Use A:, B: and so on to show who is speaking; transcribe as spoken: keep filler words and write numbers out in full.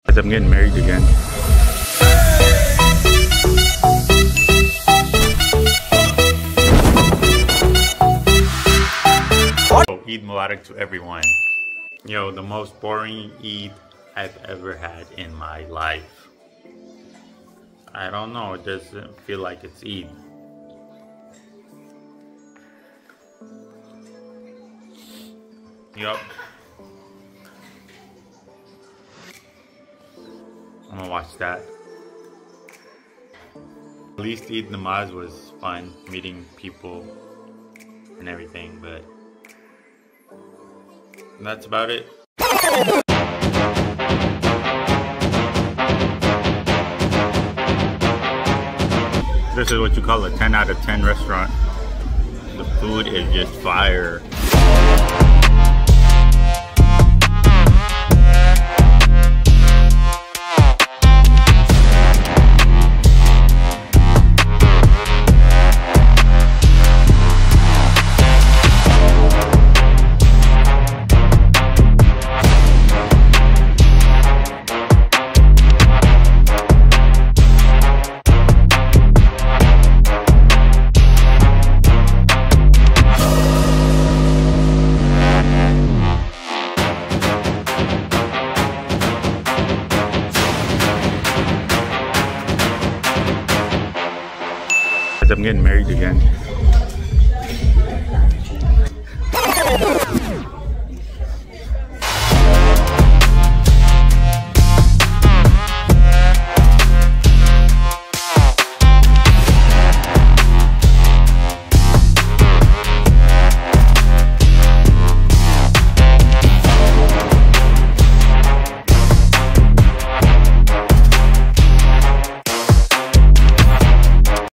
A: I'm getting married again. Oh, Eid Mubarak to everyone. Yo, the most boring Eid I've ever had in my life. I don't know, it doesn't feel like it's Eid. Yup. I'm gonna watch that. At least Eid Namaz was fun, meeting people and everything, but that's about it. This is what you call a ten out of ten restaurant. The food is just fire. I'm getting married again.